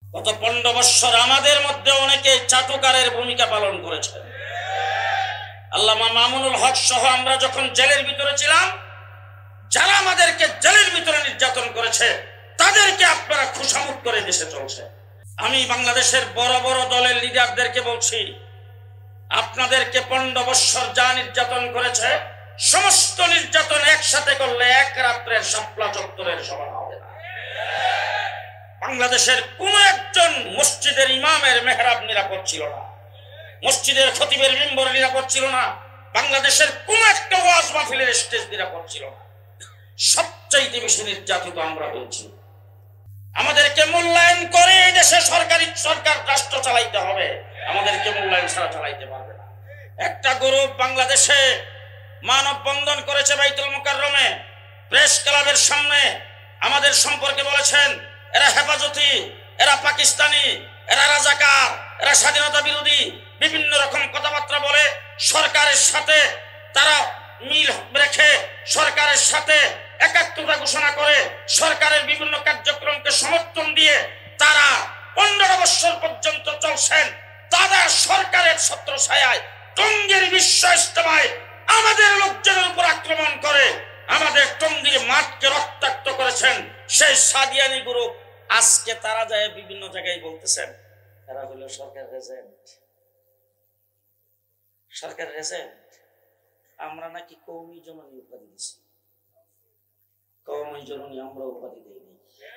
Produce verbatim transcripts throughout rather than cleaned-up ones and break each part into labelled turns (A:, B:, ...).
A: গত পনেরো বছর আমাদের মধ্যে অনেকে চাটুকারের ভূমিকা পালন করেছে। আল্লামা মামুনুল হক সহ আমরা যখন জেলের ভিতরে ছিলাম, যারা আমাদেরকে জেলের ভিতরে নির্যাতন করেছে তাদেরকে আপনারা খুশামুখ করে দেশে চলছে। আমি বাংলাদেশের বড় বড় দলের লিডারদেরকে বলছি, আপনাদেরকে পনেরো বছর যা নির্যাতন করেছে সমস্ত নির্যাতন একসাথে করলে এক রাত্রের শাপলা চত্বরের সমান হবে না। বাংলাদেশের কোন একজন মসজিদের ইমামের মেহরাব নিরাপদ ছিল না, মসজিদের খতিবের মিম্বর নিরাপদ ছিল না, বাংলাদেশের কোন একটা ওয়াজ মাহফিলের স্টেজ নিরাপদ ছিল না। সবচাইতে বেশি নির্যাতিত আমরা হয়েছি। আমাদেরকে মূল্যায়ন করে এই দেশে সরকারি সরকার রাষ্ট্র চালাইতে হবে, আমাদেরকে মূল্যায়ন ছাড়া চালাইতে পারবে না। একটা গ্রুপ বাংলাদেশে মানববন্ধন করেছে বাইতুল মুকাররমে, প্রেস ক্লাবের সামনে আমাদের সম্পর্কে বলেছেন এরা হেফাজতি, এরা পাকিস্তানি, এরা রাজাকার, এরা স্বাধীনতা বিরোধী, বিভিন্ন রকম কথাবার্তা বলে সরকারের সাথে তারা মিল রেখে সরকারের সাথে একাত্মতা ঘোষণা করে সরকারের বিভিন্ন কার্যক্রমকে সমর্থন দিয়ে তারা পনেরো বছর পর্যন্ত চলছেন। তারা সরকারের ছত্রছায়ায় টঙ্গীর বিশ্ব ইজতেমায় আমাদের লোকজনের উপর আক্রমণ করে আমাদের টঙ্গীর মাঠকে রক্তাক্ত করেছেন। সেই সাদিয়ানি গ্রুপ আজকে তারা যায় বিভিন্ন জায়গায় বলতেছেন তারা হলো সরকার এজেন্ট, সরকার এজেন্ট। আমরা নাকি কওমি জননী উপাধি দিচ্ছি, কওমি জননী আমরা উপাধি দিইনি।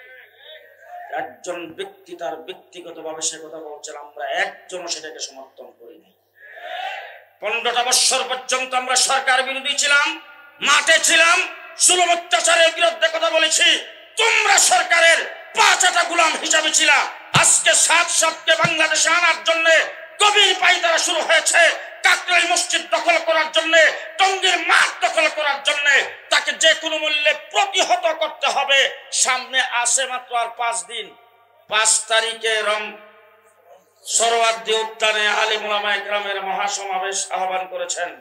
A: একজন ব্যক্তি তার ব্যক্তিগত ভাবে সে কথা বলছেন, আমরা একজনও সেটাকে সমর্থন করি নাই। পনেরোটা বছর পর্যন্ত আমরা সরকার বিরোধী ছিলাম, মাঠে ছিলাম, জুলুম অত্যাচারের বিরুদ্ধে কথা বলেছি। তোমরা সরকারের পাঁচটা গোলাম হিসাবে ছিল। আজকে সাত সাতকে বাংলাদেশে আনার জন্য গভীর পায়তারা শুরু হয়েছে। কাকরাইল মসজিদ দখল করার জন্য, টঙ্গীর মাঠ দখল করার জন্য তাকে যে কোনো মূল্যে প্রতিহত করতে হবে। সামনে আসে মাত্র আর পাঁচ দিন, পাঁচ তারিখে রম সরোয়ার্দী উদ্যানে আলিম উলামা ইকরামের মহাসমাবেশ আহ্বান করেছেন।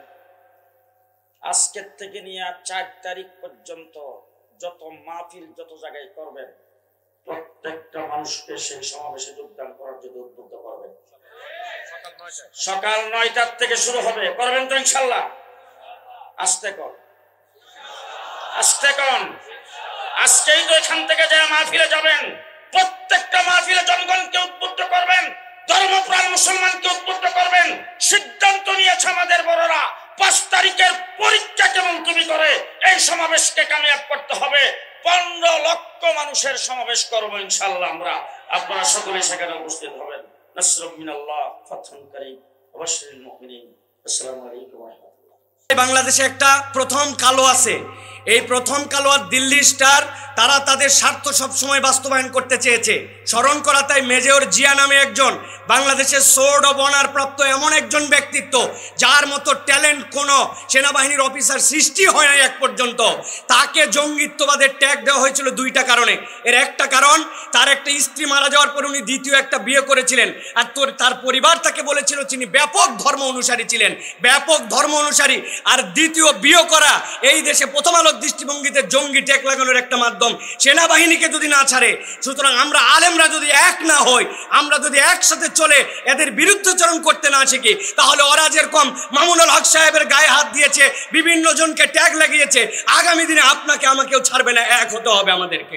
A: আজকের থেকে নিয়ে চার তারিখ পর্যন্ত যত মাহফিল যত জায়গায় করবেন প্রত্যেকটা মানুষকে সেই সমাবেশে যোগদান করার জন্য উদ্বুদ্ধ করবেন। সকাল নয়টার থেকে শুরু হবে, করবেন তো ইনশাল্লাহ? আস্তে কর, আস্তে কর। আজকেই তো এখান থেকে যে মাহফিলে যাবেন, প্রত্যেকটা মাহফিলে জনগণকে উদ্বুদ্ধ করবেন, ধর্মপ্রাণ মুসলমানকে উদ্বুদ্ধ করবেন। সিদ্ধান্ত নিয়েছে আমাদের বড়রা, পাঁচ তারিখের পরীক্ষাকে মুলতবি করে এই সমাবেশকে কামিয়াব করতে হবে। পনেরো লক্ষ মানুষের সমাবেশ করবো ইনশাল্লাহ আমরা। আপনারা সকলে সেখানে উপস্থিত হবেন। নাসরুম মিনাল্লাহ, ফাতহুন কারীম, ওয়াবাশশিরিল মুমিনিন। আসসালামু আলাইকুম ওয়া রাহমাতুল্লাহ।
B: বাংলাদেশে একটা প্রথম কালো আছে, এই প্রথম কালো আর দিল্লি স্টার, তারা তাদের স্বার্থ সবসময় বাস্তবায়ন করতে চেয়েছে। স্মরণ করা তাই মেজর জিয়া নামে একজন বাংলাদেশের সোর্ড অব অনার প্রাপ্ত এমন একজন ব্যক্তিত্ব যার মতো ট্যালেন্ট কোনো সেনাবাহিনীর অফিসার সৃষ্টি হয় নাই এক পর্যন্ত। তাকে জঙ্গিত্ববাদের ট্যাগ দেওয়া হয়েছিল দুইটা কারণে। এর একটা কারণ, তার একটা স্ত্রী মারা যাওয়ার পর উনি দ্বিতীয় একটা বিয়ে করেছিলেন, আর তোর তার পরিবার তাকে বলেছিল তিনি ব্যাপক ধর্ম অনুসারী ছিলেন, ব্যাপক ধর্ম অনুসারী। আর দ্বিতীয় বিয়ে করা এই দেশে প্রথম আলোর দৃষ্টিভঙ্গিতে জঙ্গি ট্যাগ লাগানোর একটা মাধ্যম। সেনাবাহিনীকে যদি না ছাড়ে, সুতরাং আমরা আলেমরা যদি এক না হই, আমরা যদি একসাথে চলে এদের বিরুদ্ধাচরণ করতে না শিখি, তাহলে ওরা যেরকম মামুনুল হক সাহেবের গায়ে হাত দিয়েছে, বিভিন্ন জনকে ট্যাগ লাগিয়েছে, আগামী দিনে আপনাকে আমাকেও ছাড়বে না, এক হতে হবে আমাদেরকে।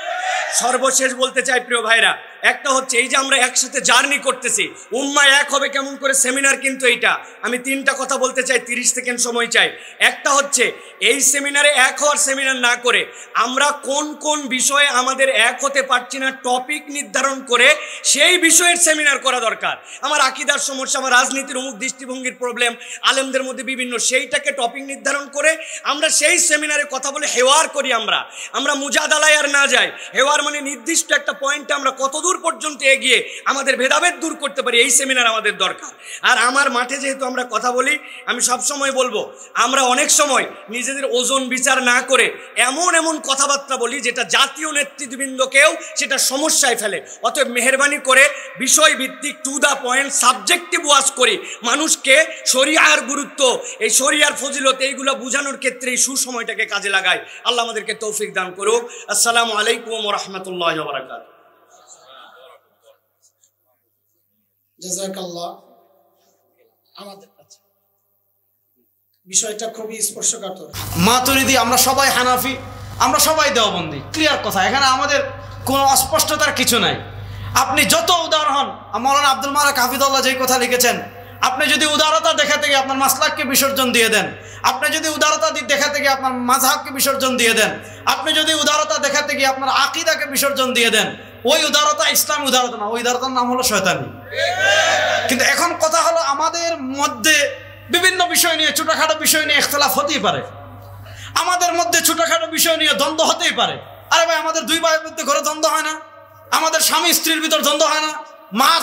B: সর্বশেষ বলতে চাই প্রিয় ভাইরা, একটা হচ্ছে এই যে আমরা একসাথে জার্নি করতেছি, উম্মা এক হবে কেমন করে সেমিনার, কিন্তু এইটা আমি তিনটা কথা বলতে চাই, তিরিশ সেকেন্ড সময় চাই। একটা হচ্ছে এই সেমিনারে এক হওয়ার সেমিনার না করে আমরা কোন কোন বিষয়ে আমাদের এক হতে পারছি না টপিক নির্ধারণ করে সেই বিষয়ের সেমিনার করা দরকার। আমার আকীদার সমস্যা, আমার রাজনীতির অমুক দৃষ্টিভঙ্গির প্রবলেম, আলেমদের মধ্যে বিভিন্ন, সেইটাকে টপিক নির্ধারণ করে আমরা সেই সেমিনারে কথা বলে হেওয়ার করি। আমরা আমরা মুজাদালায় আর না যাই। হেওয়ার মানে নির্দিষ্ট একটা পয়েন্টে আমরা কতদূর পর্যন্ত এগিয়ে আমাদের ভেদাভেদ দূর করতে পারি, এই সেমিনার আমাদের দরকার। আর আমার মাঠে যেহেতু আমরা কথা বলি, আমি সব সময় বলবো, আমরা অনেক সময় নিজেদের ওজন বিচার না করে এমন এমন কথাবার্তা বলি যেটা জাতীয় নেতৃবৃন্দকেও সেটা সমস্যায় ফেলে। অতএব মেহরবানি করে বিষয় ভিত্তিক টু দা পয়েন্ট সাবজেক্টিভ ওয়াজ করি, মানুষকে শরিয়ার গুরুত্ব, এই শরিয়ার ফজিলত, এইগুলো বোঝানোর ক্ষেত্রে এই সুসময়টাকে কাজে লাগায়। আল্লাহ আমাদেরকে তৌফিক দান করুক। আসসালামু আলাইকুম ওয়া রাহমাতুল্লাহি ওয়া বারাকাতুহু।
C: জাযাকাল্লাহ। আমাদের বিষয়টা খুবই স্পর্শকাতর।
D: মাতুরিদি, আমরা সবাই হানাফি, আমরা সবাই দেওবন্দি, ক্লিয়ার কথা, এখানে আমাদের কোনো অস্পষ্টতার কিছু নাই। আপনি যত উদার হন, মৌলানা আব্দুল মালিক হাফিজুল্লাহ যেই কথা লিখেছেন, আপনি যদি উদারতা দেখাতে গিয়ে আপনার মাসলাককে বিসর্জন দিয়ে দেন, আপনি যদি উদারতা দেখাতে গিয়ে আপনার মাযহাবকে বিসর্জন দিয়ে দেন, আপনি যদি উদারতা দেখাতে গিয়ে আপনার আকীদাকে বিসর্জন দিয়ে দেন, ওই উদারতা ইসলামী উদারতা না, ওই উদারতার নাম হলো শয়তানি। কিন্তু এখন কথা হলো, আমাদের মধ্যে বিভিন্ন বিষয় নিয়ে, ছোটখাটো বিষয় নিয়ে ইখতিলাফ হতেই পারে, আমাদের মধ্যে ছোটখাটো বিষয় নিয়ে দ্বন্দ্ব হতেই পারে। আরে ভাই, আমাদের দুই ভাইয়ের মধ্যে ঘরে দ্বন্দ্ব হয় না? আমাদের স্বামী স্ত্রীর ভিতর দ্বন্দ্ব হয় না? মা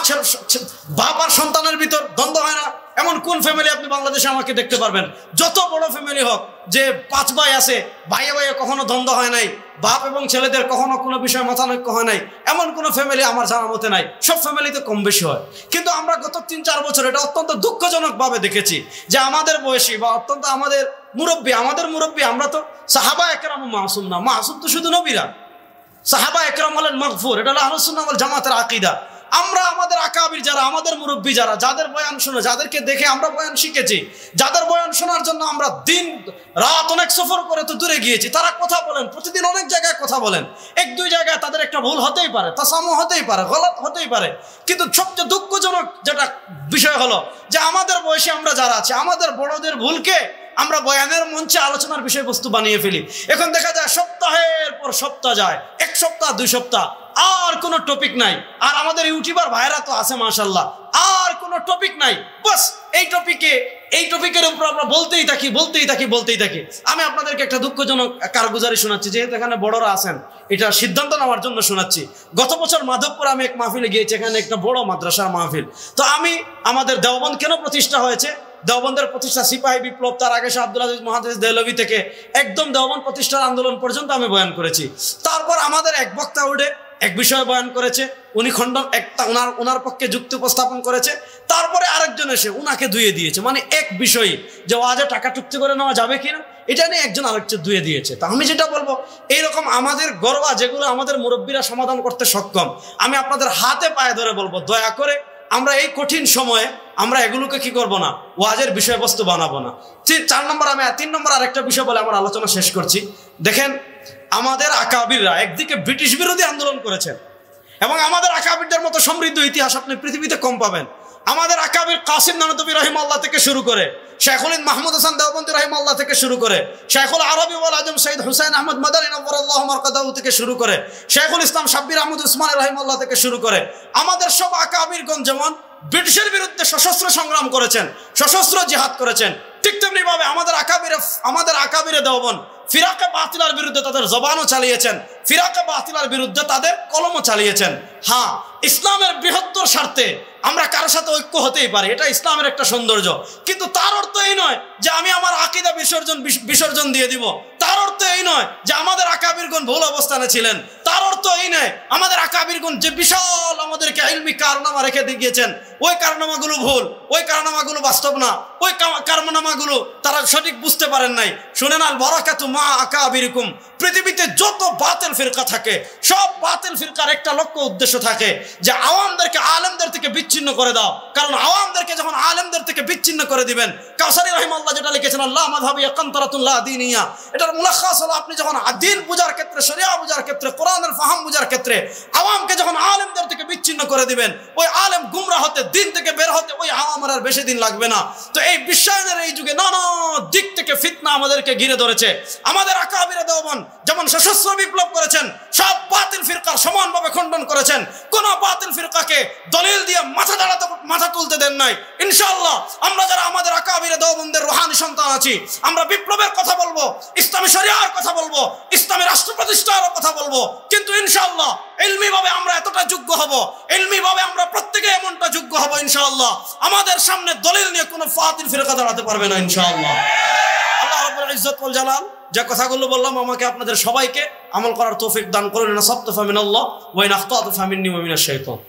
D: বাপ আর সন্তানের ভিতর দ্বন্দ্ব হয় না? এমন কোন ফ্যামিলি আপনি বাংলাদেশে আমাকে দেখতে পারবেন? যত বড় ফ্যামিলি হোক, যে পাঁচ ভাই আছে, ভাইয়ে ভাইয়ে কখনো দ্বন্দ্ব হয় নাই, বাপ এবং ছেলেদের কখনো কোনো বিষয় মতানৈক্য হয় নাই, এমন কোনো ফ্যামিলি আমার জানা মতে নাই। সব ফ্যামিলিতে কম বেশি হয়। কিন্তু আমরা গত তিন চার বছর এটা অত্যন্ত দুঃখজনকভাবে দেখেছি যে আমাদের বয়সী বা অত্যন্ত আমাদের মুরব্বী, আমাদের মুরব্বী, আমরা তো সাহাবা একরাম মাসুম না, মাসুম তো শুধু নবীরা, সাহাবা একরাম হলেন মাগফুর। এটা হলো আহলুস সুন্নাহ ওয়াল জামাতের আকীদা। আমরা আমাদের আকাবির যারা, আমাদের মুরব্বী যারা, যাদের বয়ান শুনে, যাদেরকে দেখে আমরা বয়ান শিখেছি, যাদের বয়ান শোনার জন্য আমরা দিন রাত অনেক সফর করে তো দূরে গিয়েছি, তারা কথা বলেন, প্রতিদিন অনেক জায়গায় কথা বলেন। এক দুই জায়গায় তাদের একটা ভুল হতেই পারে, তাসামু হতেই পারে, গলত হতেই পারে। কিন্তু সবচেয়ে দুঃখজনক যেটা বিষয় হলো যে আমাদের বয়সে আমরা যারা আছি, আমাদের বড়দের ভুলকে আমরা বয়ানের মঞ্চে আলোচনার বিষয়বস্তু বানিয়ে ফেলি। এখন দেখা যায় সপ্তাহের পর সপ্তাহ যায়, এক সপ্তাহ দুই সপ্তাহ, আর কোনো টপিক নাই। আর আমাদের ইউটিউবার ভাইরা তো আছে মাশাআল্লাহ, আর কোনো টপিক নাই, বাস এই টপিকে এই টপিকের উপর আমরা বলতেই থাকি বলতেই থাকি বলতেই থাকি। আমি আপনাদেরকে একটা দুঃখজনক কারগুজারি শোনাচ্ছি, যেহেতু এখানে বড়রা আছেন, এটা সিদ্ধান্ত নেওয়ার জন্য শোনাচ্ছি। গত বছর মাধবপুর আমি এক মাহফিলে গিয়েছি, এখানে একটা বড় মাদ্রাসার মাহফিল। তো আমি আমাদের দেওবন্দ কেন প্রতিষ্ঠা হয়েছে, দেওবন্দের প্রতিষ্ঠা সিপাহী বিপ্লব, তার আগে শাহ আব্দুল আজিজ মুহাদ্দিস দেহলভী থেকে একদম দেওবন্দ প্রতিষ্ঠার আন্দোলন পর্যন্ত আমি বয়ান করেছি। তারপর আমাদের এক বক্তা উঠে এক বিষয়ে বয়ান করেছে, উনি খণ্ডন একটা ওনার ওনার পক্ষে যুক্তি উপস্থাপন করেছে, তারপরে আরেকজন এসে উনাকে ধুয়ে দিয়েছে। মানে এক বিষয়ে যে ওয়াজে টাকা চুক্তি করে নেওয়া যাবে কিনা, এটা নিয়ে একজন আরেকজন ধুয়ে দিয়েছে। তা আমি যেটা বলবো, এইরকম আমাদের গর্বা যেগুলো আমাদের মুরব্বীরা সমাধান করতে সক্ষম, আমি আপনাদের হাতে পায়ে ধরে বলবো, দয়া করে আমরা এই কঠিন সময়ে আমরা এগুলোকে কি করব না, ওয়াজের বিষয়বস্তু বানাবো না। চার নম্বর আমি তিন নম্বর আরেকটা বিষয় বলে আমার আলোচনা শেষ করছি। দেখেন, আমাদের আকাবিররা একদিকে ব্রিটিশ বিরোধী আন্দোলন করেছেন, এবং আমাদের আকাবিরদের মতো সমৃদ্ধ ইতিহাস আপনি পৃথিবীতে কম পাবেন। আমাদের আকাবির কাসিম নানতবী রাহিমাহুল্লাহ থেকে শুরু করে, শেখুল হিন্দ মাহমুদ হাসান দেওবন্দি রাহিমাহুল্লাহ থেকে শুরু করে, শেখুল আরবি ওয়াল আজম সৈয়দ হুসাইন আহমদ মাদানী নওয়ারাল্লাহু মারকাদাহু থেকে শুরু করে, শেখুল ইসলাম শাব্বির আহমদ উসমানী রাহিমাহুল্লাহ থেকে শুরু করে, আমাদের সব আকাবিরগণ যেমন ব্রিটিশের বিরুদ্ধে সশস্ত্র সংগ্রাম করেছেন, সশস্ত্র জিহাদ করেছেন, ঠিক তেমনি ভাবে আমাদের আকাবিরে আমাদের আকাবিরে দেওবন্দ ফিরাকে বাতিলার বিরুদ্ধে তাদের জবানও চালিয়েছেন, ফিরাকে বাতিলার বিরুদ্ধে তাদের কলমও চালিয়েছেন। হ্যাঁ, ইসলামের বৃহত্তর স্বার্থে আমরা কারোর সাথে ঐক্য হতেই পারি, এটা ইসলামের একটা সৌন্দর্য। কিন্তু তার অর্থ এই নয় যে আমি আমার আকীদা বিসর্জন বিসর্জন দিয়ে দিব। তার অর্থ এই নয় যে আমাদের আকাবিরগণ ভুল অবস্থানে ছিলেন। তার অর্থ এই নয় আমাদের আকাবিরগণ যে বিশাল আমাদেরকে ইলমি কারনামা রেখে দিয়েছেন, ওই কারনামাগুলো ভুল, ওই কারনামাগুলো বাস্তব না, ওই কারনামাগুলো তারা সঠিক বুঝতে পারেন নাই। শুনেন, আল বারাকাতু মা আকাবিরিকুম। পৃথিবীতে যত বাতিল ফিরকা থাকে, সব বাতিল ফিরকার একটা লক্ষ্য উদ্দেশ্য থাকে যে আওয়ামদেরকে আলেমদের থেকে বিচ্ছিন্ন করে দাও। কারণ আওয়ামদেরকে যখন আলেমদের থেকে বিচ্ছিন্ন করে দিবেন, কাউসারী রাহিমাহুল্লাহ যেটা লিখেছেন, আল্লাহ মাযহাবিয়া কানতারাতুন লা দীনিয়া, এটার মুলাখাস হলো আপনি যখন দ্বীন বুঝার ক্ষেত্রে, শরিয়া বুঝার ক্ষেত্রে, কোরআনের ফাহাম বুঝার ক্ষেত্রে আওয়ামকে যখন আলেমদের থেকে বিচ্ছিন্ন করে দিবেন, ওই আলেম গুমরাহ হতে, দিন থেকে বের হতে ওই আওয়ামের আর বেশি দিন লাগবে না। তো এই বিশ্বায়নের এই যুগে নানা দিক থেকে ফিতনা আমাদেরকে ঘিরে ধরেছে। আমাদের আকাবিরে দেওবন্দ যেমন সশস্ত্র বিপ্লব করেছেন, সব বাতিল ফিরকার সমানভাবে খণ্ডন করেছেন, কোন বাতিল ফিরকাকে দলিল দিয়ে মাথা দাঁড়াতে মাথা তুলতে দেন নাই। ইনশাআল্লাহ আমরা যারা আমাদের আকাবিরে দেওবন্দের রুহানি সন্তান আছি, আমরা বিপ্লবের কথা বলবো, ইসলামী শরিয়ার কথা বলবো, ইসলামী রাষ্ট্র প্রতিষ্ঠার কথা বলবো, কিন্তু ইনশাআল্লাহ ইলমি ভাবে আমরা এতটা যোগ্য হব, ইলমি ভাবে আমরা প্রত্যেকে এমনটা যোগ্য হব ইনশাআল্লাহ, আমাদের সামনে দলিল নিয়ে কোনো ফাতিল ফিরকা দাঁড়াতে পারবে না ইনশাআল্লাহ। আল্লাহ রাব্বুল ইজ্জত ওয়াল জালাল যে কথাগুলো বললাম, আমাকে আপনাদের সবাইকে আমল করার তৌফিক দান করুন। নাসাবতু ফামিনাল্লাহ ওয়া ইন আখতাতু ফামিন্নী ওয়া মিনাশ শাইতান।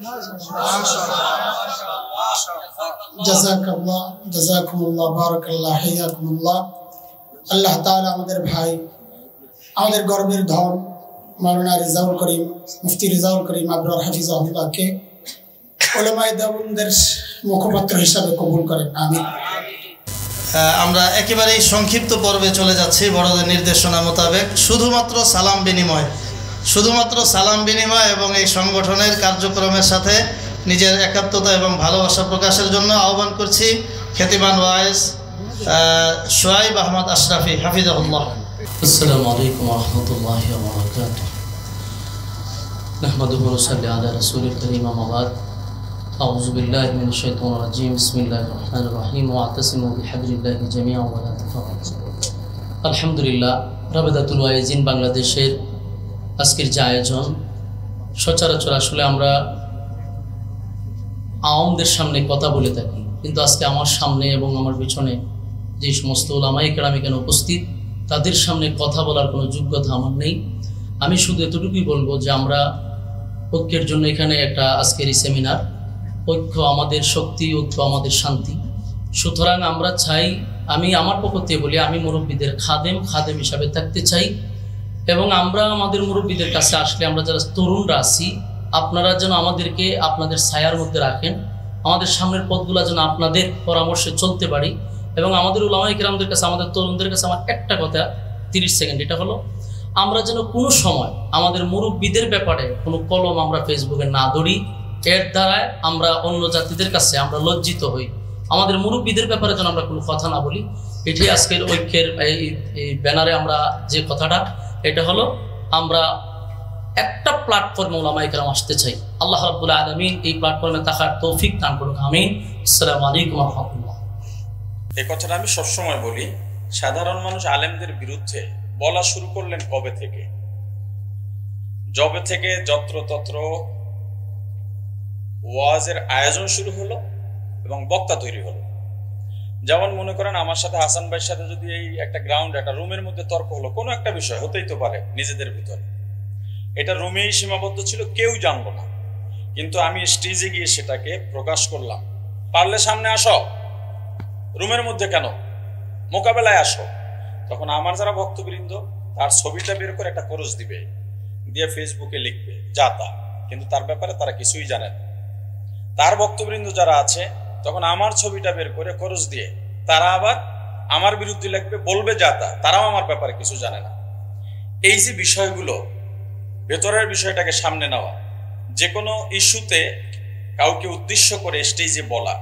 C: জাযাকাল্লাহ, জাযাকুমুল্লাহ, বারাকাল্লাহ, হাইয়াকুমুল্লাহ। আল্লাহ তাআলা আমাদের ভাই, আমাদের গর্বের ধন মাওলানা রিজাউল করিম, মুফতি রিজাউল করিম আবরার হাফিজাহুল্লাহকে উলামায়ে দেওবন্দের মুখপাত্র হিসাবে কবুল করেন, আমিন।
E: আমরা একেবারেই সংক্ষিপ্ত পর্বে চলে যাচ্ছি বড়দের নির্দেশনা মোতাবেক। শুধুমাত্র সালাম বিনিময় শুধুমাত্র সালাম বিনিময় এবং এই সংগঠনের কার্যক্রমের সাথে নিজের একাত্মতা এবং ভালোবাসা প্রকাশের জন্য আহ্বান করছি খ্যাতিমান ওয়াইজ শোয়াইব আহমদ আশরাফি, হাফিজাহুল্লাহ।
F: আসসালামু আলাইকুম ওয়া রাহমাতুল্লাহি ওয়া বারাকাতুহু। নাহমাদুহু ওয়া নুসাল্লি আলা রাসূলিল কারীম, আম্মা বা'দ। আউযু বিল্লাহি মিনাশ শাইতানির রাজীম। বিসমিল্লাহির রাহমানির রাহিম। ওয়া'তাসিমু বিহাবলিল্লাহি জামিআন ওয়া লা তাফাররাকু। আলহামদুলিল্লাহ, রাবেদাতুল ওয়াইজিন বাংলাদেশের আজকের যে আয়োজন, সচরাচর আসলে আমরা আওয়ামদের সামনে কথা বলে থাকি, কিন্তু আজকে আমার সামনে এবং আমার পিছনে যে সমস্ত উলামায়ে কেরাম এখানে উপস্থিত, তাদের সামনে কথা বলার কোনো যোগ্যতা আমার নেই। আমি শুধু এতটুকুই বলবো যে আমরা ঐক্যের জন্য এখানে একটা আজকের এই সেমিনার, ঐক্য আমাদের শক্তি, ঐক্য আমাদের শান্তি। সুতরাং আমরা চাই, আমি আমার পক্ষ থেকে বলি, আমি মুরব্বীদের খাদেম খাদেম হিসাবে থাকতে চাই, এবং আমরা আমাদের মুরব্বীদের কাছে আসলে আমরা যারা তরুণরা আছি, আপনারা যেন আমাদেরকে আপনাদের ছায়ার মধ্যে রাখেন, আমাদের সামনের পথগুলো যেন আপনাদের পরামর্শে চলতে পারি। এবং আমাদের উলামায়ে কেরামদের কাছে, আমাদের তরুণদের কাছে আমার একটা কথা, তিরিশ সেকেন্ড, এটা হলো আমরা যেন কোনো সময় আমাদের মুরব্বীদের ব্যাপারে কোনো কলম আমরা ফেসবুকে না ধরি, এর দ্বারায় আমরা অন্য জাতিদের কাছে আমরা লজ্জিত হই। আমাদের মুরব্বীদের ব্যাপারে যেন আমরা কোনো কথা না বলি। এটাই আজকের ঐক্যের এই ব্যানারে আমরা যে কথাটা, এটা হলো আমরা একটা প্ল্যাটফর্মে উলামায়ে কেরাম আসতে চাই। আল্লাহ রাব্বুল আলামিন এই প্ল্যাটফর্মে থাকার তৌফিক দান করুন, আমিন। আসসালামু আলাইকুম ওয়া রাহমাতুল্লাহ।
G: এই কথাটা আমি সবসময় বলি, সাধারণ মানুষ আলেমদের বিরুদ্ধে বলা শুরু করলেন কবে থেকে? যবে থেকে যত্র তত্র ওয়াজের আয়োজন শুরু হলো এবং বক্তা তৈরি হলো। যেমন মনে করেন, আমার সাথে হাসান ভাইয়ের সাথে যদি এই একটা গ্রাউন্ড, একটা রুমের মধ্যে তর্ক হলো, কোনো একটা বিষয় হতেই তো পারে নিজেদের ভিতরে, এটা রুমেই সীমাবদ্ধ ছিল, কেউ জানবো না, কিন্তু আমি স্টেজে গিয়ে সেটাকে প্রকাশ করলাম। পারলে সামনে আসো, রুমের মধ্যে কেন, মোকাবেলায় আসো। তখন আমার যারা ভক্তবৃন্দ, তার ছবিটা বের করে একটা কোরস দিবে, দিয়ে ফেসবুকে লিখবে যা তা, কিন্তু তার ব্যাপারে তারা কিছুই জানে না। তার ভক্তবৃন্দ যারা আছে, তখন আমার ছবিটা বের করে কোরস দিয়ে তারা আবার আমার বিরুদ্ধে লিখবে, বলবে যা তা, তারাও আমার ব্যাপারে কিছু জানে না। এই যে বিষয়গুলো, ভেতরের বিষয়টাকে সামনে নেওয়া, যে কোনো ইস্যুতে কাউকে উদ্দেশ্য করে স্টেজে বলা,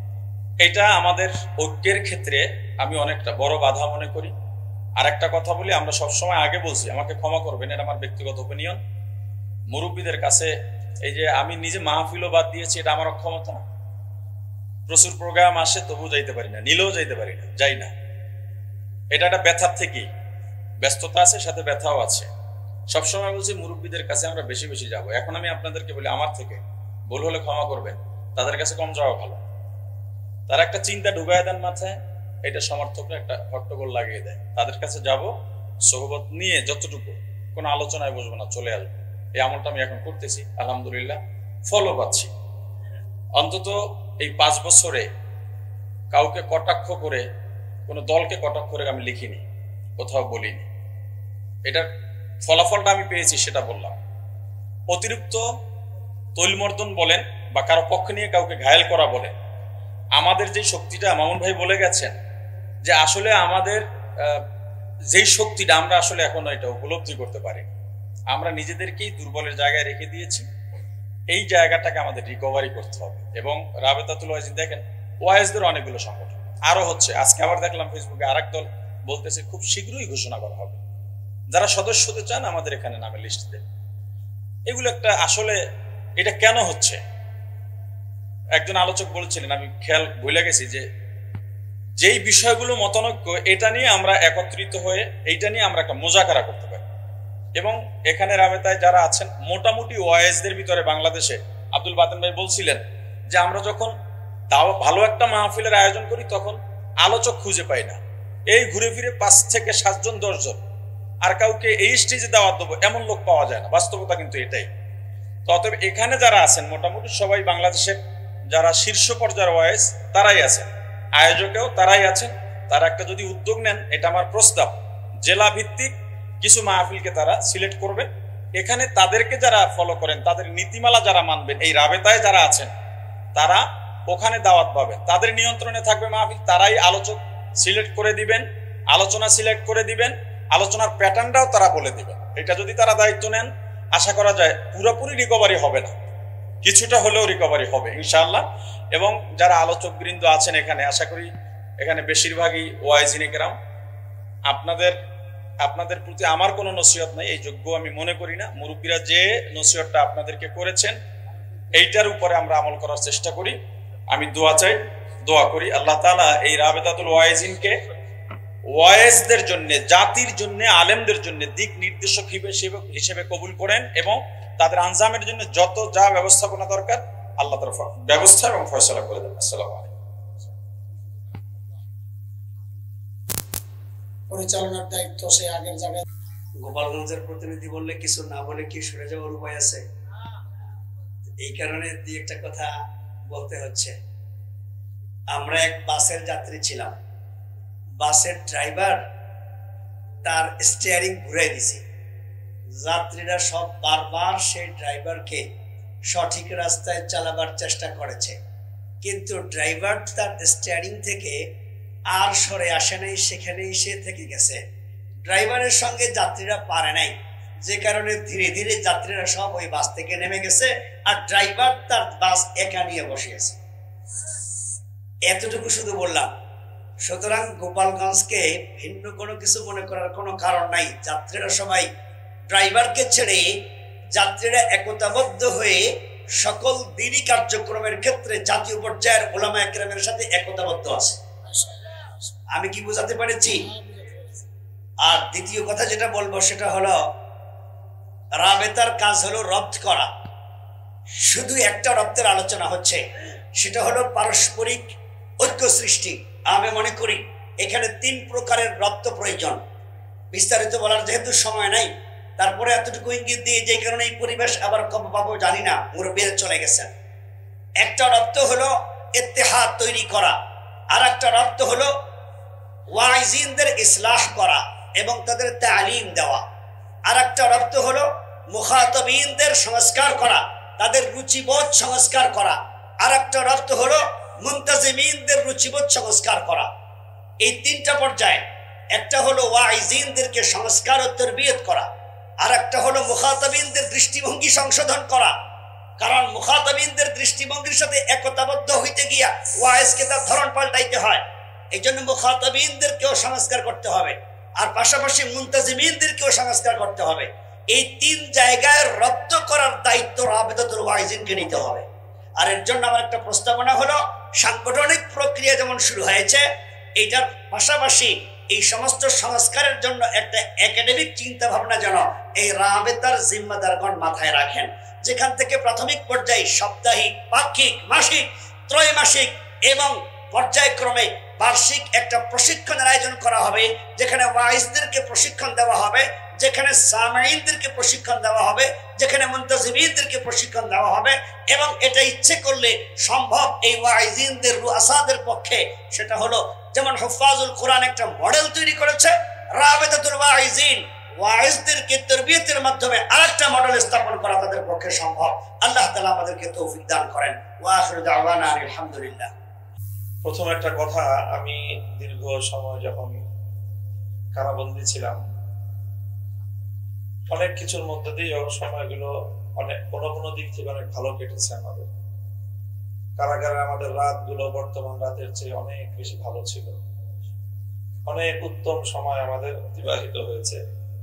G: এটা আমাদের ঐক্যের ক্ষেত্রে আমি অনেকটা বড় বাধা মনে করি। আর একটা কথা বলি, আমরা সবসময় আগে বলছি, আমাকে ক্ষমা করবেন, এটা আমার ব্যক্তিগত ওপিনিয়ন, মুরব্বীদের কাছে এই যে আমি নিজে মাহফিলও বাদ দিয়েছি, এটা আমার অক্ষমতা। প্রচুর প্রোগ্রাম আসে, তবু যাইতে পারি না, নিলেও যাইতে পারি না, যাই না। এটা একটা ব্যথার থেকেই, ব্যস্ততা আছে, সাথে ব্যথাও আছে। সবসময় বলছি মুরব্বীদের কাছে আমরা বেশি বেশি যাব। এখন আমি আপনাদেরকে বলি, আমার থেকে ভুল হলে ক্ষমা করবেন, তাদের কাছে কম যাওয়া ভালো। তারা একটা চিন্তা ঢুকায় দেন মাথায়, এটা সমর্থকরা একটা হট্টগোল লাগিয়ে দেয়। তাদের কাছে যাব, সোহবত নিয়ে যতটুকু, কোনো আলোচনায় বসবো না, চলে আসবো। এই আমলটা আমি এখন করতেছি, আলহামদুলিল্লাহ ফলো পাচ্ছি। অন্তত এই পাঁচ বছরে কাউকে কটাক্ষ করে, কোনো দলকে কটাক্ষ করে আমি লিখিনি, কোথাও বলিনি। এটার ফলাফলটা আমি পেয়েছি, সেটা বললাম। অতিরিক্ত তৈলমর্দন বলেন বা কারো পক্ষ নিয়ে কাউকে ঘায়েল করা বলেন, আমাদের যে শক্তিটা মামুন ভাই বলে গেছেন, যে আসলে আমাদের যেই শক্তিটা আমরা আসলে এখনো এটা উপলব্ধি করতে পারি, আমরা নিজেদেরকেই দুর্বলের জায়গায় রেখে দিয়েছি। এই জায়গাটাকে আমাদের রিকভারি করতে হবে। এবং রাবেতাতুল ওয়াইজিন দেখেন, ওয়াইজদের অনেকগুলো সংগঠন আরো হচ্ছে। আজকে আবার দেখলাম ফেসবুকে আরেক দল বলতেছে খুব শীঘ্রই ঘোষণা করা হবে। যারা সদস্য হতে চান আমাদের এখানে নামের লিস্ট দেন। এগুলো একটা আসলে এটা কেন হচ্ছে? একজন আলোচক বলছিলেন, আমি খেয়াল ভুলে গেছি, যে যেই বিষয়গুলো মতানৈক্য, এটা নিয়ে আমরা একত্রিত হয়ে এইটা নিয়ে আমরা একটা মোজাকারা করতে পারি। এবং এখানে রাবেতায় যারা আছেন, মোটামুটি ওয়াইজদের ভিতরে বাংলাদেশে আব্দুল বাতেন ভাই বলছিলেন যে আমরা যখন তাও ভালো একটা মাহফিলের আয়োজন করি, তখন আলোচক খুঁজে পাই না। এই ঘুরে ফিরে পাঁচ থেকে সাতজন দশজন, আর কাউকে এই স্টেজে দাওয়াত দেবো এমন লোক পাওয়া যায় না। বাস্তবতা কিন্তু এটাই। অতএব এখানে যারা আছেন, মোটামুটি সবাই বাংলাদেশের যারা শীর্ষ পর্যায়ের ওয়াইজ, তারাই আছেন, আয়োজকেও তারাই আছেন। তারা একটা যদি উদ্যোগ নেন, এটা আমার প্রস্তাব, জেলা ভিত্তিক কিছু মাহফিলকে তারা সিলেক্ট করবেন। এখানে তাদেরকে যারা ফলো করেন, তাদের নীতিমালা যারা মানবেন, এই রাবেতায় যারা আছেন, তারা ওখানে দাওয়াত পাবেন, তাদের নিয়ন্ত্রণে থাকবে মাহফিল, তারাই আলোচক সিলেক্ট করে দিবেন, আলোচনা সিলেক্ট করে দিবেন, আলোচনার প্যাটার্নটাও তারা বলে দিবেন। এটা যদি তারা দায়িত্ব নেন, আশা করা যায় পুরোপুরি রিকভারি হবে না, কিছুটা হলেও রিকভারি হবে ইনশাআল্লাহ। এবং যারা আলোচক বৃন্দ আছেন এখানে, আশা করি এখানে বেশিরভাগই ওয়াইজিনে কেরাম, আপনাদের আপনাদের প্রতি আমার কোনো নসিহত নাই, এই যোগ্য আমি মনে করি না। মুরব্বীরা যে নসিহতটা আপনাদেরকে করেছেন এইটার উপরে আমরা আমল করার চেষ্টা করি। আমি দোয়া চাই, দোয়া করি আল্লাহ তাআলা এই রাবেতাতুল ওয়াইজিনকে ওয়াইজদের জন্য, জাতির জন্য, আলেমদের জন্য দিক নির্দেশক হিসেবে কবুল করেন এবং তাদের আনজামের জন্য যত যা ব্যবস্থাপনা দরকার আল্লাহ তাআলা ব্যবস্থা এবং ফয়সালা করে দেন। আসসালামু আলাইকুম।
C: পরিচালনার দায়িত্ব সে আগের জায়গায়।
B: গোপালগঞ্জের প্রতিনিধি বললে কিছু না বলে কি সরে যাওয়ার উপায় আছে? এই কারণে দুই একটা কথা বলতে হচ্ছে। আমরা এক বাসের যাত্রী ছিলাম, বাসের ড্রাইভার তার স্টিয়ারিং ঘুরে দিছে, যাত্রীরা সব বারবার সেই ড্রাইভারকে সঠিক রাস্তায় চালাবার চেষ্টা করেছে, কিন্তু ড্রাইভার তার স্টিয়ারিং থেকে আর সরে আসে নাই, সেখানেই সে থেকে গেছে। ড্রাইভারের সঙ্গে যাত্রীরা পারে নাই, যে কারণে ধীরে ধীরে যাত্রীরা সব ওই বাস থেকে নেমে গেছে আর ড্রাইভার তার বাস একা নিয়ে বসে আছে। এতটুকু শুধু বললাম। সুতরাং গোপালগঞ্জকে ভিন্ন কোনো কিছু মনে করার কোনো কারণ নাই। যাত্রীরা সবাই ড্রাইভারকে ছেড়ে যাত্রীরা একতাবদ্ধ হয়ে সকল দিনী কার্যক্রমের ক্ষেত্রে জাতীয় পর্যায়ের উলামা একরামের সাথে একতাবদ্ধ আছে। আমি কি বোঝাতে পেরেছি? আর দ্বিতীয় কথা যেটা বলবো সেটা হলো, রাবেতার কাজ হলো রব্ত করা। শুধু একটা রব্তের আলোচনা হচ্ছে, সেটা হলো পারস্পরিক ঐক্য সৃষ্টি। আমি মনে করি এখানে তিন প্রকারের রব্ত প্রয়োজন। বিস্তারিত বলার যেহেতু সময় নাই, তারপরে এতটুকু ইঙ্গিত দিয়ে যে কারণে এই পরিবেশ আবার কবে পাবো জানি না, মুরব্বিরা চলে গেছেন। একটা রব্ত হলো ইত্তেহাদ তৈরি করা, আর একটা রব্ত হলো ওয়াইজিনদের ইসলাহ করা এবং তাদের তালিম দেওয়া। আর একটা রব্ত হলো মুখাতাবিনদের সংস্কার করা, তাদের রুচিবোধ সংস্কার করা। আর একটা রব্ত হলো মুনতাজিমিনদের রুচিবোধ সংস্কার করা। এই তিনটা পর্যায়ে, একটা হলো ওয়াইজিনদেরকে সংস্কার ও তরবিয়ত করা, আর একটা হলো মুখাতাবিনদের দৃষ্টিভঙ্গি সংশোধন করা। কারণ মুখাতাবিনদের দৃষ্টিভঙ্গির সাথে একতাবদ্ধ হইতে গিয়া ওয়াইজকে তার ধরন পাল্টাইতে হয়, এই জন্য মুখাতাবিনদেরকেও সংস্কার করতে হবে, আর পাশাপাশি মুনতাজিমিনদেরকেও সংস্কার করতে হবে। এই তিন জায়গায় রব্ত করার দায়িত্ব রাবেতাতুল ওয়াইজিনকে নিতে হবে। আর এর জন্য আমার একটা প্রস্তাবনা হলো, সাংগঠনিক প্রক্রিয়া যেমন শুরু হয়েছে, এইটার পাশাপাশি এই সমস্ত সংস্কারের জন্য একটা একাডেমিক চিন্তা ভাবনা যেন এই রাবেতার জিম্মাদারগণ মাথায় রাখেন। যেখান থেকে প্রাথমিক পর্যায়ে সাপ্তাহিক, পাক্ষিক, মাসিক, ত্রৈমাসিক এবং পর্যায়ক্রমে বার্ষিক একটা প্রশিক্ষণের আয়োজন করা হবে, যেখানে ওয়াইজদেরকে প্রশিক্ষণ দেওয়া হবে, যেখানে সামাইনদেরকে প্রশিক্ষণ দেওয়া হবে, যেখানে মুনতাজিমিনদেরকে প্রশিক্ষণ দেওয়া হবে। এবং এটা ইচ্ছে করলে সম্ভব এই ওয়াইজিনদের রুআসাদের পক্ষে। সেটা হলো যেমন হুফাজুল কোরআন একটা মডেল তৈরি করেছে, রাবেতাতুল ওয়াইজিন ওয়াইজদেরকে তারবিয়তের মাধ্যমে আরেকটা মডেল স্থাপন করা তাদের পক্ষে সম্ভব। আল্লাহ তাআলা আমাদেরকে তৌফিক দান করেন। ওয়া আখিরু দাওয়ানা আলহামদুলিল্লাহ।
G: প্রথম একটা কথা, আমি দীর্ঘ সময় যখন কারাবন্দী ছিলাম, অনেক কিছুর মধ্যে দিয়েও সময়গুলো অনেক কোনো কোনো দিক থেকে অনেক ভালো কেটেছে আমাদের। কারাগারে আমাদের রাতগুলো বর্তমান রাতের চেয়ে অনেক বেশি ভালো ছিল, অনেক উত্তম সময় আমাদের অতিবাহিত হয়েছে।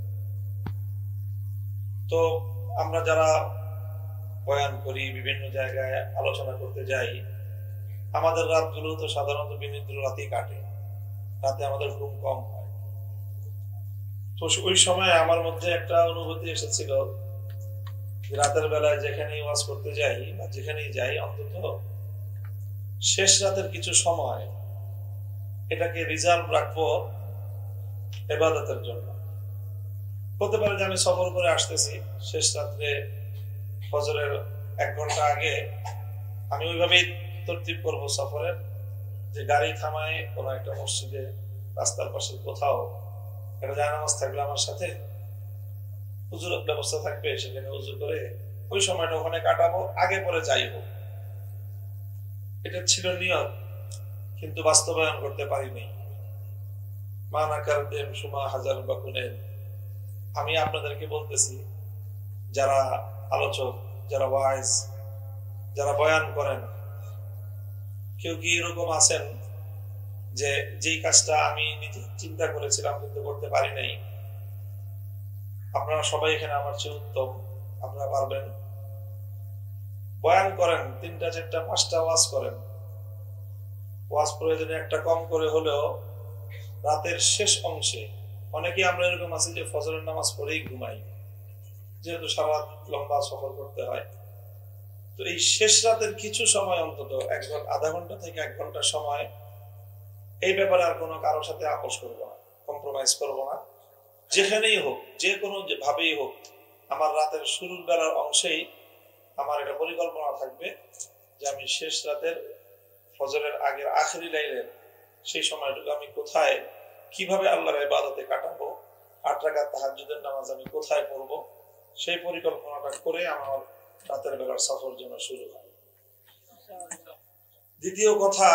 G: তো আমরা যারা বয়ান করি, বিভিন্ন জায়গায় আলোচনা করতে যাই, আমাদের রাতগুলো তো সাধারণত বিনিদ্র রাতেই কাটে, রাতে আমাদের ঘুম কম হয়। তো ওই সময় আমার মধ্যে একটা অনুভূতি এসেছিল, রাতের বেলায় যেখানেই ওয়াজ করতে যাই বা যেখানেই যাই, অন্তত শেষ রাতের কিছু সময় এটাকে রিজার্ভ রাখবো ইবাদতের জন্য। হতে পারে যে আমি সফর করে আসতেছি, শেষ রাত্রে ফজরের এক ঘন্টা আগে আমি ওইভাবেই তরতিব করবো সফরের, যে গাড়ি থামায় কোনো একটা মসজিদে, রাস্তার পাশে কোথাও একটা জায়নামাজ থাকলে আমার সাথে, উজুর ব্যবস্থা থাকবে, সেখানে উজু করে ওই সময়টা ওখানে কাটাবো, আগে পরে যাই হোক।
H: এটা ছিল নিয়ত, কিন্তু বাস্তবায়ন করতে পারিনি। মানাকার দেম সুমা হাজার বাকুনের। আমি আপনাদেরকে বলতেছি, যারা আলোচক, যারা ওয়াইজ, যারা বয়ান করেন, কেউ কি এরকম আছেন যে যেই কাজটা আমি নিজে চিন্তা করেছিলাম কিন্তু করতে পারি নাই? আপনারা সবাই এখানে আমার চেয়ে উত্তম, আপনারা পারবেন। বয়ান করেন, তিনটা চারটা পাঁচটা ওয়াজ করেন, ওয়াজ প্রয়োজনে একটা কম করে হলেও রাতের শেষ অংশে, অনেকে আমরা এরকম আছি যে ফজরের নামাজ পড়েই ঘুমাই, যেহেতু সারা রাত লম্বা সফর করতে হয়। তো এই শেষ রাতের কিছু সময়, অন্তত এক ঘন্টা আধা ঘন্টা থেকে এক ঘন্টা সময়, এই ব্যাপারে আর কোনো কারোর সাথে আপোষ করবো না, কম্প্রোমাইজ করবো না। যেখানেই হোক, যে কোনো ভাবেই হোক, আমার রাতের শুরুর বেলার অংশেই আমার একটা পরিকল্পনা থাকবে যে আমি শেষ রাতের ফজরের আগের আখেরি লাইলের সেই সময়টুকু আমি কোথায়, কিভাবে আল্লাহর ইবাদতে কাটাবো, আট রাকাত তাহাজ্জুদের নামাজ আমি কোথায় পড়বো, সেই পরিকল্পনাটা করে আমার রাতের বেলার সফর যেন শুরু হয়। দ্বিতীয় কথা,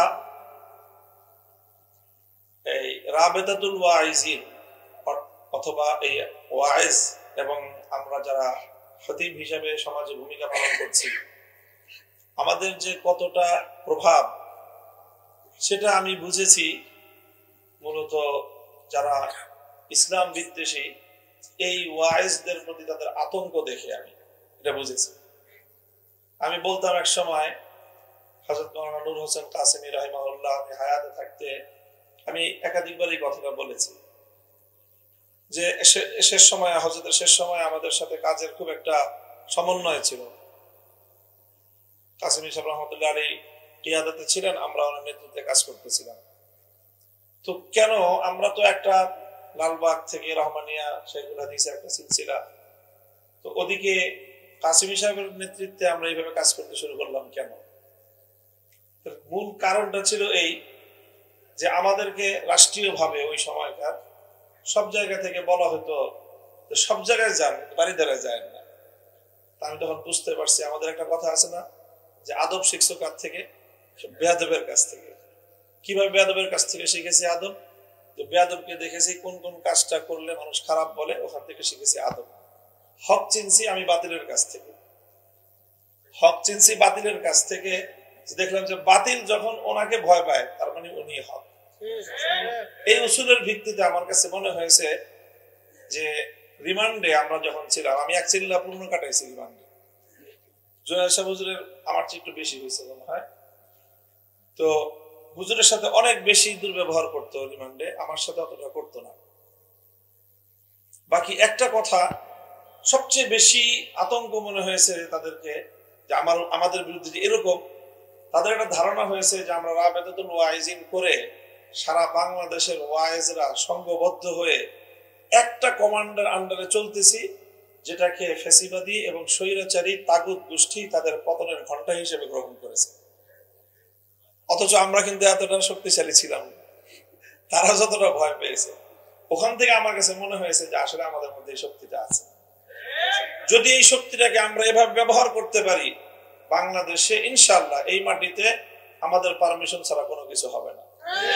H: এই রাবেতাতুল ওয়াইজিন অথবা এই ওয়াইজ এবং আমরা যারা খতিব হিসাবে সমাজে ভূমিকা পালন করছি, আমাদের যে কতটা প্রভাব সেটা আমি বুঝেছি মূলত যারা ইসলাম বিদ্বেষী এই ওয়াইজদের প্রতি তাদের আতঙ্ক দেখে আমি এটা বুঝেছি। আমি বলতাম এক সময়, হযরত মাওলানা নূর হোসেন কাসেমী রাহিমাহুল্লাহ হায়াতে থাকতে আমি একাধিকবার এই কথাটা বলেছি যে শেষ সময়, হযরতের শেষ সময় আমাদের সাথে কাজের খুব একটা সমন্বয় ছিল। কাসেমী সাহেব রহমতুল্লাহ আলাইহি কিয়াদতে ছিলেন, আমরা ওনার নেতৃত্বে কাজ করতেছিলাম। তো কেন আমরা তো একটা লালবাগ থেকে রহমানিয়া শেখুল হাদিসের একটা সিলসিলা, তো ওদিকে কাসেমী সাহেবের নেতৃত্বে আমরা এইভাবে কাজ করতে শুরু করলাম কেন? মূল কারণটা ছিল এই যে আমাদেরকে রাষ্ট্রীয়ভাবে ওই সময়কার সব জায়গা থেকে বলা হতো সব জায়গায় যান, বাড়ি দ্বারা যায় না। আমি তখন বুঝতে পারছি আমাদের একটা কথা আছে না যে আদব শিখছো কার থেকে? বেয়াদবের কাছ থেকে। কিভাবে বেয়াদবের কাছ থেকে শিখেছি আদব? যে বেয়াদবকে দেখেছি কোন কোন কাজটা করলে মানুষ খারাপ বলে, ওখান থেকে শিখেছি আদব। হক চিনছি আমি বাতিলের কাছ থেকে, হক চিনছি বাতিলের কাছ থেকে। দেখলাম যে বাতিল যখন ওনাকে ভয় পায় তার মানে উনি হক। এই উসুলের ভিত্তিতে আমার কাছে মনে হয়েছে যে রিমান্ডে আমরা যখন ছিলাম, আমি এক চিল্লা পূর্ণ কাটাইছি রিমান্ডে। জুনায়েদ সাহেব হুজুরের আমার চেয়ে একটু বেশি হয়েছে মনে হয়। তো হুজুরের সাথে অনেক বেশি দুর্ব্যবহার করতো রিমান্ডে, আমার সাথে অতটা করতো না। বাকি একটা কথা, সবচেয়ে বেশি আতঙ্ক মনে হয়েছে তাদেরকে যে আমার আমাদের বিরুদ্ধে এরকম, তাদের একটা ধারণা হয়েছে যে আমরা রাবেতাতুল ওয়াইজিন করে সারা বাংলাদেশের ওয়াইজরা সংঘবদ্ধ হয়ে একটা কমান্ডার আন্ডারে চলতেছি, যেটাকে ফ্যাসিবাদী এবং স্বৈরাচারী তাগুত গোষ্ঠী তাদের পতনের ঘণ্টা হিসেবে গ্রহণ করেছে। অথচ আমরা কিন্তু এতটা শক্তিশালী ছিলাম, তারা যতটা ভয় পেয়েছে। ওখান থেকে আমার কাছে মনে হয়েছে যে আসলে আমাদের মধ্যে এই শক্তিটা আছে। যদি এই শক্তিটাকে আমরা এভাবে ব্যবহার করতে পারি, বাংলাদেশে ইনশাআল্লাহ এই মাটিতে আমাদের পারমিশন ছাড়া কোনো কিছু হবে না।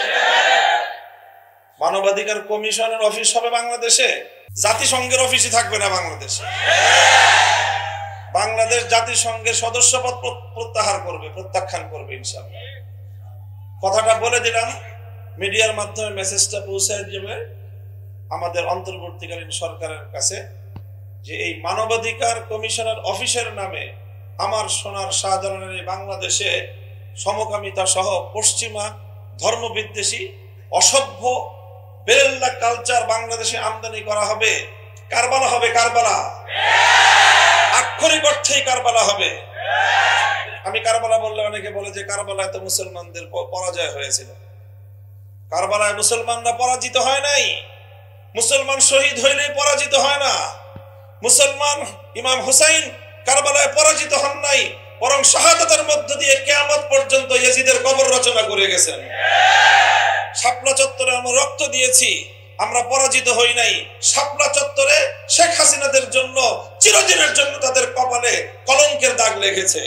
H: মানবাধিকার কমিশনের অফিস হবে বাংলাদেশে, জাতিসংঘের অফিসই থাকবে না বাংলাদেশে। বাংলাদেশ জাতিসংঘের সদস্যপদ প্রত্যাহার করবে, প্রত্যাখ্যান করবে ইনশাআল্লাহ। কথাটা বলে দিলাম, মিডিয়ার মাধ্যমে মেসেজটা পৌঁছায় যাবে আমাদের অন্তর্বর্তীকালীন সরকারের কাছে যে এই মানবাধিকার কমিশনের অফিসের নামে আমার সোনার শাহজালালের এই বাংলাদেশে সমকামিতা সহ পশ্চিমা ধর্মবিদ্বেষী অসভ্য বেরেল্লা কালচার বাংলাদেশে আমদানি করা হবে। কারবালা হবে, কারবালা, আক্ষরিক অর্থেই কারবালা হবে। আমি কারবালা বললে অনেকে বলে যে কারবালায় তো মুসলমানদের পরাজয় হয়েছিল। কারবালায় মুসলমানরা পরাজিত হয় নাই। মুসলমান শহীদ হইলেই পরাজিত হয় না। মুসলমান ইমাম হুসাইন কারবালায় পরাজিত হন নাই, বরং শাহাদাতের মধ্য দিয়ে কিয়ামত পর্যন্ত ইয়াজিদের কবর রচনা করে গেছেন। শাপলা চত্বরে আমরা রক্ত দিয়েছি, আমরা পরাজিত হই নাই। শাপলা চত্বরে শেখ হাসিনাদের জন্য চিরদিনের জন্য তাদের কপালে কলঙ্কের দাগ লেগেছে।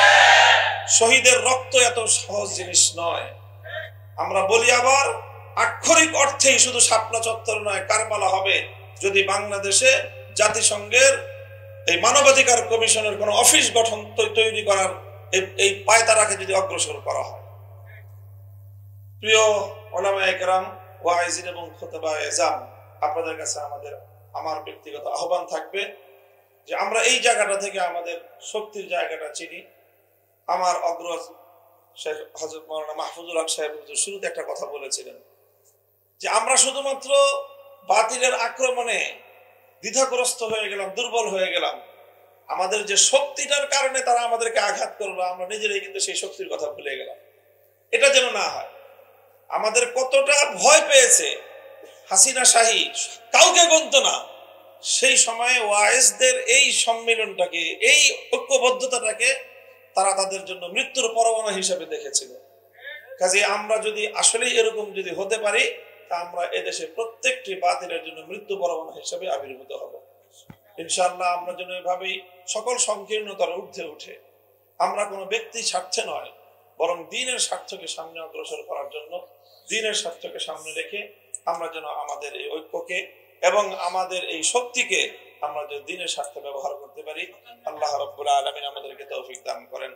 H: শহীদের রক্ত এত সহজ জিনিস নয়। আমরা বলি আবার, আক্ষরিক অর্থেই শুধু শাপলা চত্বর নয়, কারবালা হবে যদি বাংলাদেশে জাতিসংঘের এই মানবাধিকার কমিশনের কোন অফিস গঠন তৈরি করার এই পায়তারাকে যদি অগ্রসর করা হয়। প্রিয় উলামায়ে কেরাম, ওয়াইজিন এবং খুতবায়ে ইজাম, আপনাদের কাছে আমাদের আমার ব্যক্তিগত আহ্বান থাকবে যে আমরা এই জায়গাটা থেকে আমাদের শক্তির জায়গাটা চিনি। আমার অগ্রজ শেখ হযরত মাওলানা মাহফুজুল হক সাহেব শুরুতে একটা কথা বলেছিলেন যে আমরা শুধুমাত্র বাতিলের আক্রমণে দ্বিধাগ্রস্ত হয়ে গেলাম, দুর্বল হয়ে গেলাম। আমাদের যে শক্তিটার কারণে তারা আমাদেরকে আঘাত করলো, আমরা নিজেরাই কিন্তু সেই শক্তির কথা ভুলে গেলাম। এটা যেন না হয়। আমাদের কতটা ভয় পেয়েছে হাসিনা শাহী, কাউকে গণত না। সেই সময়ে ওয়াইজদের এই সম্মিলনটাকে, এই ঐক্যবদ্ধতাটাকে তারা তাদের জন্য মৃত্যুর পরোয়ানা হিসেবে দেখেছিল। কাজে আমরা যদি আসলেই এরকম যদি হতে পারি, তা আমরা এদেশে প্রত্যেকটি বাতিলের জন্য মৃত্যু পরোয়ানা হিসেবে আবির্ভূত হব ইনশাআল্লাহ। আমরা যেন এভাবেই সকল সংকীর্ণতার ঊর্ধ্বে উঠে আমরা কোনো ব্যক্তি স্বার্থে নয়, বরং দ্বীনের স্বার্থকে সামনে অগ্রসর করার জন্য, দ্বীনের স্বার্থকে সামনে রেখে আমরা যেন আমাদের এই ঐক্যকে এবং আমাদের এই শক্তিকে আমরা যে দ্বীনের স্বার্থে ব্যবহার করতে পারি। আল্লাহ রাব্বুল আলামিন আমাদেরকে তৌফিক দান করেন।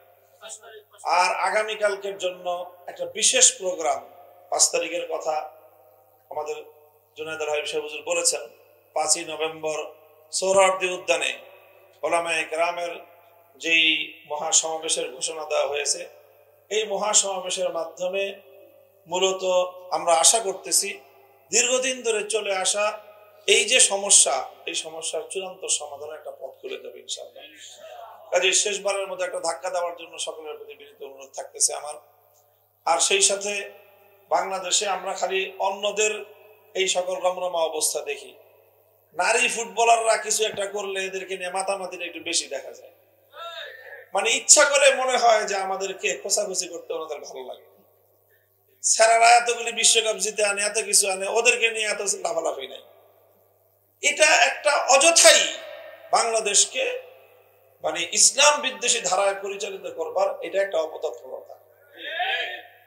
H: আর আগামীকালকের জন্য একটা বিশেষ প্রোগ্রাম, পাঁচ তারিখের কথা আমাদের জুনায়েদ আল হাবিব সাহেব হুজুর বলেছেন। পাঁচই নভেম্বর সোহরাওয়ার্দী উদ্যানে উলামায়ে কেরামের যেই মহাসমাবেশের ঘোষণা দেওয়া হয়েছে, এই মহাসমাবেশের মাধ্যমে মূলত আমরা আশা করতেছি দীর্ঘদিন ধরে চলে আসা এই যে সমস্যা, এই সমস্যার চূড়ান্ত সমাধানের একটা পথ খুলে দেবে ইনশাআল্লাহ। কাজে শেষবারের মধ্যে একটা ধাক্কা দেওয়ার জন্য সকলের প্রতি বিনীত অনুরোধ থাকতেছে আমার। আর সেই সাথে বাংলাদেশে আমরা খালি অন্যদের এই সকল রমরমা অবস্থা দেখি। নারী ফুটবলাররা কিছু একটা করলে এদেরকে নিয়ে মাতামাতিটা একটু বেশি দেখা যায়। মানে ইচ্ছা করে মনে হয় যে আমাদেরকে খোঁচাখুচি করতে ওনাদের ভালো লাগে। স্যারেরা এতগুলি বিশ্বকাপ জিতে আনে, এত কিছু আনে, ওদেরকে নিয়ে এত লাফালাফি নাই। এটা একটা অযথাই বাংলাদেশকে মানে ইসলাম বিদ্বেষী ধারায় পরিচালিত করবার এটা একটা অপতৎপরতা।